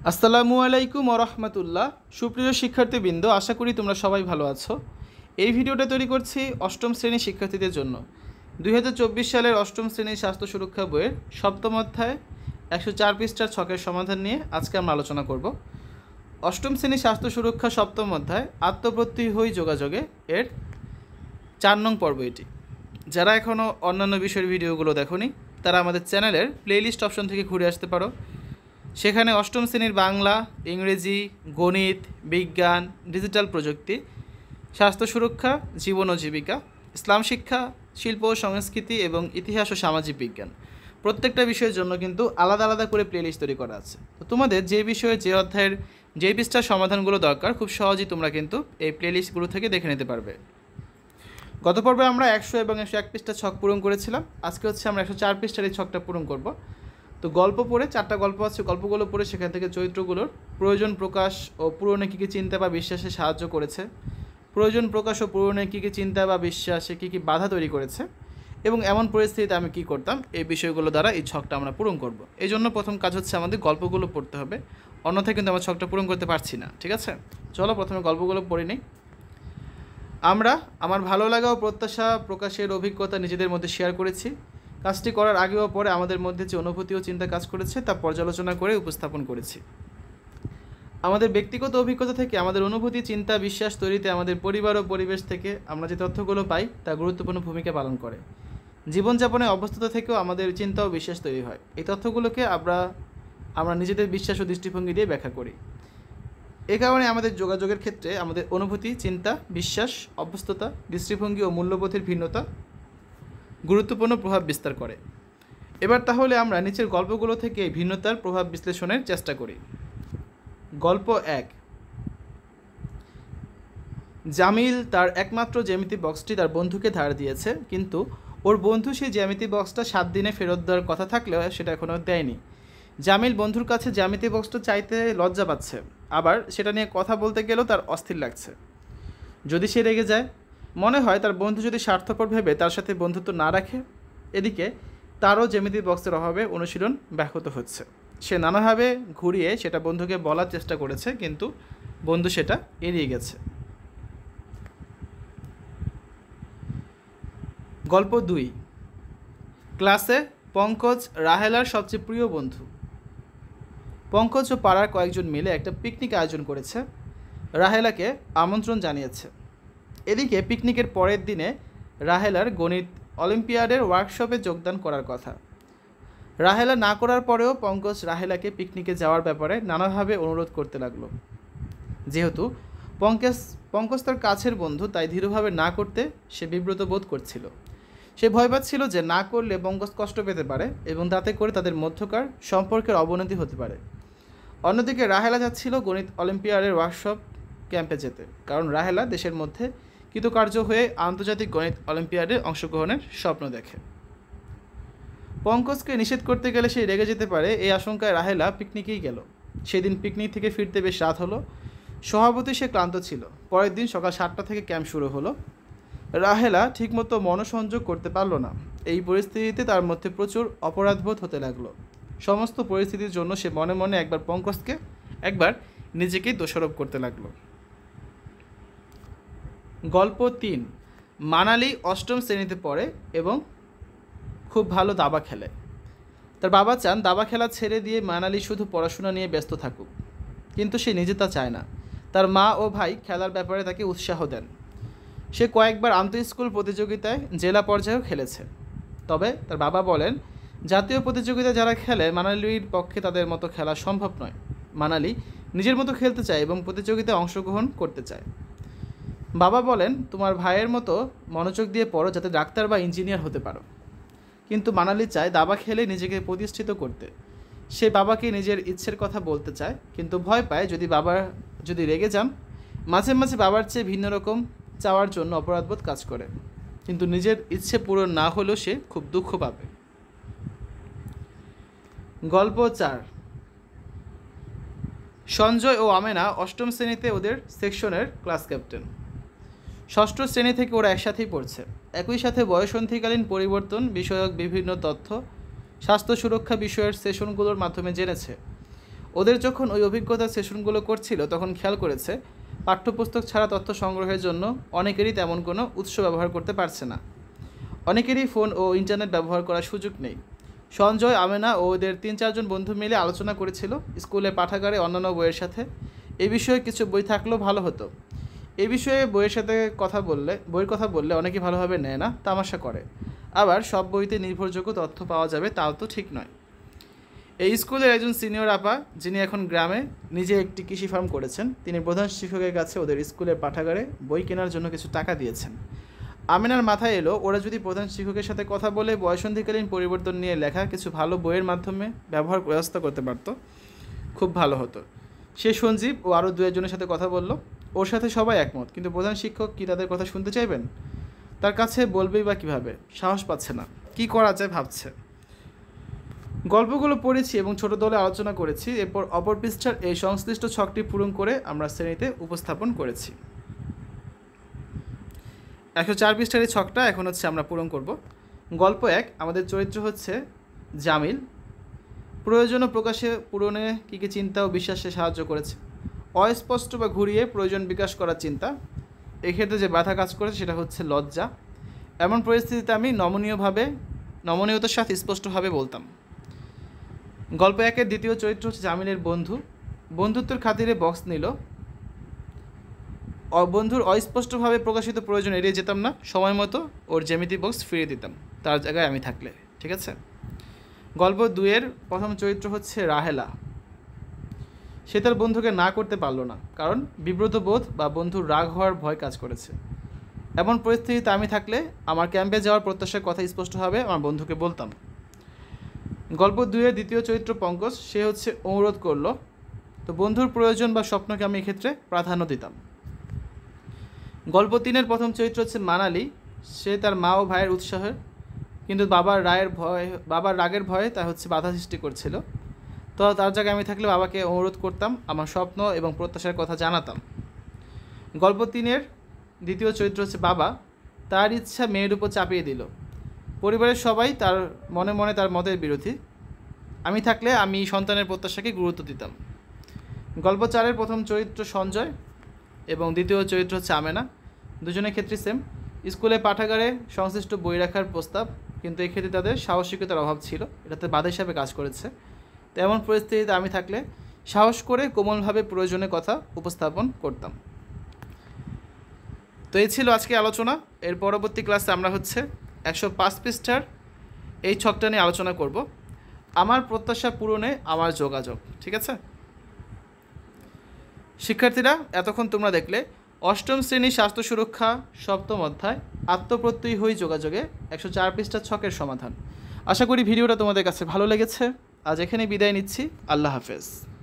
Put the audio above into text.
আসসালামু আলাইকুম ওয়া রাহমাতুল্লাহ। সুপ্রিয় শিক্ষার্থীবৃন্দ, আশা করি তোমরা সবাই ভালো আছো। এই ভিডিওটা তৈরি করছি অষ্টম শ্রেণীর শিক্ষার্থীদের জন্য। 2024 সালের অষ্টম শ্রেণীর স্বাস্থ্য সুরক্ষা বইয়ের সপ্তম অধ্যায় 104 পৃষ্ঠার ছকের সমাধান নিয়ে আজকে আমরা আলোচনা করব। অষ্টম শ্রেণীর স্বাস্থ্য সুরক্ষা সপ্তম অধ্যায় আত্মপ্রত্যয়ী হই যোগাযোগে এর 4 নং পর্ব এটি। যারা এখনও অন্যান্য বিষয়ের ভিডিওগুলো দেখোনি তারা আমাদের চ্যানেলের প্লেলিস্ট অপশন থেকে ঘুরে আসতে পারো। সেখানে অষ্টম শ্রেণীর বাংলা, ইংরেজি, গণিত, বিজ্ঞান, ডিজিটাল প্রযুক্তি, স্বাস্থ্য সুরক্ষা, জীবন ও জীবিকা, ইসলাম শিক্ষা, শিল্প ও সংস্কৃতি এবং ইতিহাস ও সামাজিক বিজ্ঞান প্রত্যেকটা বিষয়ের জন্য কিন্তু আলাদা আলাদা করে প্লেলিস্ট তৈরি করা আছে। তো তোমাদের যে বিষয়ে যে অধ্যায়ের যে পৃষ্ঠার সমাধানগুলো দরকার খুব সহজেই তোমরা কিন্তু এই প্লেলিস্টগুলো থেকে দেখে নিতে পারবে। গত পর্বে আমরা 100 এবং 101 পৃষ্ঠা ছক পূরণ করেছিলাম। আজকে হচ্ছে আমরা 104 পৃষ্ঠার এই ছকটা পূরণ করব। তো গল্প পড়ে 4টা গল্প আছে, গল্পগুলো পড়ে সেখান থেকে চরিত্রগুলোর প্রয়োজন প্রকাশ ও পূরণে কী কী চিন্তা বা বিশ্বাসে সাহায্য করেছে, প্রয়োজন প্রকাশ ও পূরণে কী কী চিন্তা বা বিশ্বাসে কী কী বাধা তৈরি করেছে এবং এমন পরিস্থিতিতে আমি কী করতাম, এই বিষয়গুলো দ্বারা এই ছকটা আমরা পূরণ করব। এই জন্য প্রথম কাজ হচ্ছে আমাদের গল্পগুলো পড়তে হবে, অন্যথায় কিন্তু আমরা ছকটা পূরণ করতে পারছি না। ঠিক আছে, চলো প্রথমে গল্পগুলো পড়ে নিই। আমরা আমার ভালো লাগা ও প্রত্যাশা প্রকাশের অভিজ্ঞতা নিজেদের মধ্যে শেয়ার করেছি। কাজটি করার আগে ও পরে আমাদের মধ্যে যে অনুভূতি ও চিন্তা কাজ করেছে তা পর্যালোচনা করে উপস্থাপন করেছি। আমাদের ব্যক্তিগত অভিজ্ঞতা থেকে আমাদের অনুভূতি, চিন্তা, বিশ্বাস তৈরিতে আমাদের পরিবার ও পরিবেশ থেকে আমরা যে তথ্যগুলো পাই তা গুরুত্বপূর্ণ ভূমিকা পালন করে। জীবনযাপনের অবস্থা থেকেও আমাদের চিন্তা ও বিশ্বাস তৈরি হয়। এই তথ্যগুলোকে আমরা নিজেদের বিশ্বাস ও দৃষ্টিভঙ্গি দিয়ে ব্যাখ্যা করি। এ কারণে আমাদের যোগাযোগের ক্ষেত্রে আমাদের অনুভূতি, চিন্তা, বিশ্বাস, অভ্যস্ততা, দৃষ্টিভঙ্গি ও মূল্যবোধের ভিন্নতা গুরুত্বপূর্ণ প্রভাব বিস্তার করে। এবার তাহলে আমরা নিচের গল্পগুলো থেকে এই ভিন্নতার প্রভাব বিশ্লেষণের চেষ্টা করি। গল্প 1। জামিল তার একমাত্র জ্যামিতি বক্সটি তার বন্ধুকে ধার দিয়েছে, কিন্তু ওর বন্ধু সেই জ্যামিতি বক্সটা 7 দিনে ফেরত দেওয়ার কথা থাকলেও সেটা এখনও দেয়নি। জামিল বন্ধুর কাছে জ্যামিতি বক্সটা চাইতে লজ্জা পাচ্ছে, আবার সেটা নিয়ে কথা বলতে গেলেও তার অস্থির লাগছে। যদি সে রেগে যায়, মনে হয় তার বন্ধু যদি স্বার্থপর ভেবে তার সাথে বন্ধুত্ব না রাখে। এদিকে তারও জ্যামিতি বক্সের অভাবে অনুশীলন ব্যাহত হচ্ছে। সে নানাভাবে ঘুরিয়ে সেটা বন্ধুকে বলার চেষ্টা করেছে, কিন্তু বন্ধু সেটা এড়িয়ে গেছে। গল্প 2। ক্লাসে পঙ্কজ রাহেলার সবচেয়ে প্রিয় বন্ধু। পঙ্কজ ও পাড়ার কয়েকজন মিলে একটা পিকনিক আয়োজন করেছে, রাহেলাকে আমন্ত্রণ জানিয়েছে। এদিকে পিকনিকের পরের দিনে রাহেলার গণিত অলিম্পিয়াডের ওয়ার্কশপে যোগদান করার কথা। রাহেলা না করার পরেও পঙ্কজ রাহেলাকে পিকনিকে যাওয়ার ব্যাপারে নানাভাবে অনুরোধ করতে লাগলো। যেহেতু পঙ্কজ তার কাছের বন্ধু, তাই দৃঢ়ভাবে না করতে সে বিব্রত বোধ করছিল। সে ভয় পাচ্ছিল যে না করলে পঙ্কজ কষ্ট পেতে পারে এবং তাতে করে তাদের মধ্যকার সম্পর্কের অবনতি হতে পারে। অন্যদিকে রাহেলা যাচ্ছিল গণিত অলিম্পিয়াডের ওয়ার্কশপ ক্যাম্পে যেতে, কারণ রাহেলা দেশের মধ্যে কৃতকার্য হয়ে আন্তর্জাতিক গণিত অলিম্পিয়াডে অংশগ্রহণের স্বপ্ন দেখে। পঙ্কজকে নিষেধ করতে গেলে সে রেগে যেতে পারে, এই আশঙ্কায় রাহেলা পিকনিকেই গেল। সেদিন পিকনিক থেকে ফিরতে বেশ রাত হলো। স্বভাবতই সে ক্লান্ত ছিল। পরের দিন সকাল 7টা থেকে ক্যাম্প শুরু হলো। রাহেলা ঠিকমতো মনোসংযোগ করতে পারল না। এই পরিস্থিতিতে তার মধ্যে প্রচুর অপরাধবোধ হতে লাগলো। সমস্ত পরিস্থিতির জন্য সে মনে মনে একবার পঙ্কজকে, একবার নিজেকেই দোষারোপ করতে লাগলো। গল্প 3। মানালি অষ্টম শ্রেণীতে পড়ে এবং খুব ভালো দাবা খেলে। তার বাবা চান দাবা খেলা ছেড়ে দিয়ে মানালি শুধু পড়াশোনা নিয়ে ব্যস্ত থাকুক, কিন্তু সে নিজে তা চায় না। তার মা ও ভাই খেলার ব্যাপারে তাকে উৎসাহ দেন। সে কয়েকবার আন্তঃস্কুল প্রতিযোগিতায় জেলা পর্যায়েও খেলেছে। তবে তার বাবা বলেন, জাতীয় প্রতিযোগিতায় যারা খেলে মানালির পক্ষে তাদের মতো খেলা সম্ভব নয়। মানালি নিজের মতো খেলতে চায় এবং প্রতিযোগিতায় অংশগ্রহণ করতে চায়। বাবা বলেন, তোমার ভাইয়ের মতো মনোযোগ দিয়ে পড়ো, যাতে ডাক্তার বা ইঞ্জিনিয়ার হতে পারো। কিন্তু মানালি চায় দাবা খেলে নিজেকে প্রতিষ্ঠিত করতে। সে বাবাকে নিজের ইচ্ছের কথা বলতে চায়, কিন্তু ভয় পায় বাবা যদি রেগে যান। মাঝে মাঝে বাবার চেয়ে ভিন্ন রকম চাওয়ার জন্য অপরাধবোধ কাজ করে, কিন্তু নিজের ইচ্ছে পূরণ না হলেও সে খুব দুঃখ পাবে। গল্প 4। সঞ্জয় ও আমেনা অষ্টম শ্রেণীতে, ওদের সেকশনের ক্লাস ক্যাপ্টেন। ষষ্ঠ শ্রেণী থেকে ওরা একসাথেই পড়ছে। একই সাথে বয়সন্ধিকালীন পরিবর্তন বিষয়ক বিভিন্ন তথ্য স্বাস্থ্য সুরক্ষা বিষয়ের সেশনগুলোর মাধ্যমে জেনেছে। ওদের যখন ওই অভিজ্ঞতার সেশনগুলো করছিল তখন খেয়াল করেছে পাঠ্যপুস্তক ছাড়া তথ্য সংগ্রহের জন্য অনেকেরই তেমন কোনো উৎস ব্যবহার করতে পারছে না। অনেকেরই ফোন ও ইন্টারনেট ব্যবহার করার সুযোগ নেই। সঞ্জয়, আমেনা ও ওদের 3-4 জন বন্ধু মিলে আলোচনা করেছিল স্কুলে পাঠাগারে অন্যান্য বইয়ের সাথে এই বিষয়ে কিছু বই থাকলেও ভালো হতো। এই বিষয়ে বইয়ের কথা বললে অনেকেই ভালোভাবে নেয় না, তামাশা করে। আবার সব বইতে নির্ভরযোগ্য তথ্য পাওয়া যাবে তাও তো ঠিক নয়। এই স্কুলের একজন সিনিয়র আপা, যিনি এখন গ্রামে নিজে একটি কৃষি ফার্ম করেছেন, তিনি প্রধান শিক্ষকের কাছে ওদের স্কুলের পাঠাগারে বই কেনার জন্য কিছু টাকা দিয়েছেন। আমিনার মাথায় এলো ওরা যদি প্রধান শিক্ষকের সাথে কথা বলে বয়সন্ধিকালীন পরিবর্তন নিয়ে লেখা কিছু ভালো বইয়ের মাধ্যমে ব্যবস্থা করতে পারতো, খুব ভালো হতো। সে সঞ্জীব ও আরও 2-1 জনের সাথে কথা বলল। ওর সাথে সবাই একমত, কিন্তু প্রধান শিক্ষক কি তাদের কথা শুনতে চাইবেন? তার কাছে বলবেই বা কীভাবে? সাহস পাচ্ছে না, কি করা যায় ভাবছে। গল্পগুলো পড়েছি এবং ছোট দলে আলোচনা করেছি। এরপর অপর পৃষ্ঠার এই সংশ্লিষ্ট ছকটি পূরণ করে আমরা শ্রেণীতে উপস্থাপন করেছি। 104 পৃষ্ঠার এই ছকটা এখন আমরা পূরণ করব। গল্প 1, আমাদের চরিত্র হচ্ছে জামিল। প্রয়োজন ও প্রকাশে পূরণে কী কী চিন্তা ও বিশ্বাসে সাহায্য করেছে? অস্পষ্ট বা ঘুরিয়ে প্রয়োজন বিকাশ করার চিন্তা। এক্ষেত্রে যে বাধা কাজ করেছে সেটা হচ্ছে লজ্জা। এমন পরিস্থিতিতে আমি নমনীয়তার সাথে স্পষ্টভাবে বলতাম। গল্প 1-এর দ্বিতীয় চরিত্র হচ্ছে জামিলের বন্ধু। বন্ধুত্বের খাতিরে বক্স নিল। বন্ধুর অস্পষ্টভাবে প্রকাশিত প্রয়োজন এড়িয়ে যেতাম না, সময় মতো ওর জ্যামিতি বক্স ফিরিয়ে দিতাম তার জায়গায় আমি থাকলে। ঠিক আছে। গল্প 2-এর প্রথম চরিত্র হচ্ছে রাহেলা। সে তার বন্ধুকে না করতে পারল না, কারণ বিব্রত বোধ বা বন্ধুর রাগ হওয়ার ভয় কাজ করেছে। এমন পরিস্থিতিতে আমি থাকলে আমার ক্যাম্পে যাওয়ার প্রত্যাশার কথা স্পষ্টভাবে আমার বন্ধুকে বলতাম। গল্প 2-এর দ্বিতীয় চরিত্র পঙ্কজ। সে অনুরোধ করলো, তো বন্ধুর প্রয়োজন বা স্বপ্নকে আমি এক্ষেত্রে প্রাধান্য দিতাম। গল্প 3-এর প্রথম চরিত্র হচ্ছে মানালি। সে তার মা ও ভাইয়ের উৎসাহের, কিন্তু বাবার রাগের ভয়ে তা বাধা সৃষ্টি করছিল। তো তার জায়গায় আমি থাকলে বাবাকে অনুরোধ করতাম, আমার স্বপ্ন এবং প্রত্যাশার কথা জানাতাম। গল্প 3-এর দ্বিতীয় চরিত্র হচ্ছে বাবা। তার ইচ্ছা মেয়ের উপর চাপিয়ে দিল। পরিবারের সবাই তার মনে মনে তার মতের বিরোধী। আমি থাকলে আমি সন্তানের প্রত্যাশাকে গুরুত্ব দিতাম। গল্প 4-এর প্রথম চরিত্র সঞ্জয় এবং দ্বিতীয় চরিত্র হচ্ছে আমেনা। দুজনের ক্ষেত্রে সেম। স্কুলে পাঠাগারে সংশ্লিষ্ট বই রাখার প্রস্তাব, কিন্তু এক্ষেত্রে তাদের সাহসিকতার অভাব ছিল, এটাতে বাধা হিসাবে কাজ করেছে। তো এমন পরিস্থিতিতে আমি থাকলে সাহস করে কোমলভাবে প্রয়োজনের কথা উপস্থাপন করতাম। তো এই ছিল আজকে আলোচনা। এর পরবর্তী ক্লাসে আমরা 105 পৃষ্ঠার এই ছকটা নিয়ে আলোচনা করব, আমার প্রত্যাশা পূরণে আমার যোগাযোগ। ঠিক আছে শিক্ষার্থীরা, এতক্ষণ তোমরা দেখলে 8ম শ্রেণী স্বাস্থ্য সুরক্ষা 7ম অধ্যায় আত্মপ্রত্যয়ী হই যোগাযোগে 104 পৃষ্ঠার ছকের সমাধান। আশা করি ভিডিওটা তোমাদের কাছে ভালো লেগেছে। আজ এখানে বিদায় নিচ্ছি। আল্লাহ হাফেজ।